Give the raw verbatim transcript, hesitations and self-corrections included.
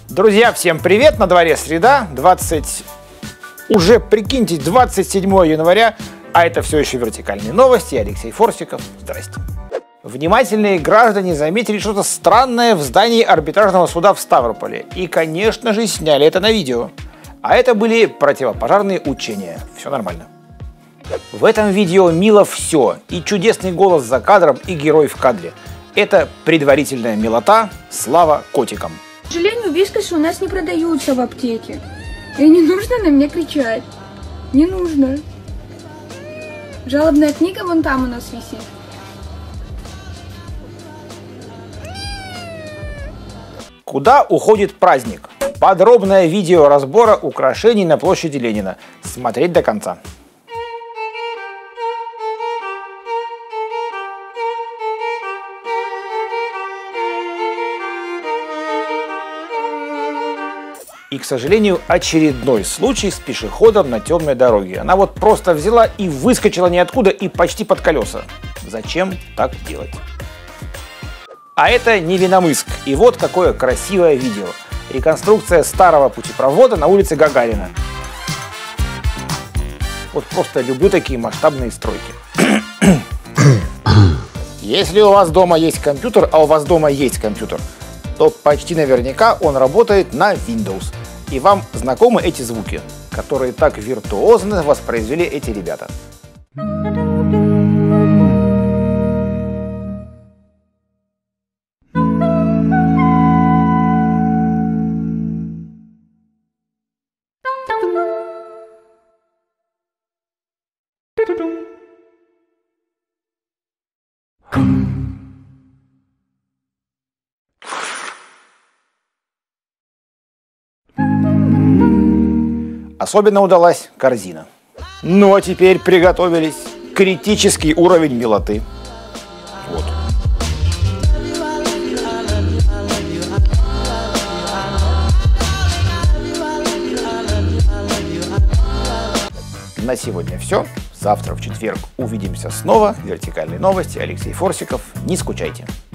Друзья, всем привет! На дворе среда, двадцать... уже, прикиньте, двадцать седьмого января, а это все еще вертикальные новости. Я Алексей Форсиков. Здрасте. Внимательные граждане заметили что-то странное в здании арбитражного суда в Ставрополе. И, конечно же, сняли это на видео. А это были противопожарные учения. Все нормально. В этом видео мило все. И чудесный голос за кадром, и герой в кадре. Это предварительная милота. Слава котикам. К сожалению, вискасы у нас не продаются в аптеке. И не нужно на меня кричать. Не нужно. Жалобная книга вон там у нас висит. Куда уходит праздник? Подробное видео разбора украшений на площади Ленина. Смотреть до конца. И, к сожалению, очередной случай с пешеходом на темной дороге. Она вот просто взяла и выскочила ниоткуда и почти под колеса. Зачем так делать? А это Невиномысск. И вот какое красивое видео. Реконструкция старого путепровода на улице Гагарина. Вот просто люблю такие масштабные стройки. Если у вас дома есть компьютер, а у вас дома есть компьютер, то почти наверняка он работает на Windows. И вам знакомы эти звуки, которые так виртуозно воспроизвели эти ребята. Особенно удалась корзина. Ну а теперь приготовились. Критический уровень милоты. Вот. На сегодня все. Завтра в четверг увидимся снова. Вертикальные новости. Алексей Форсиков. Не скучайте.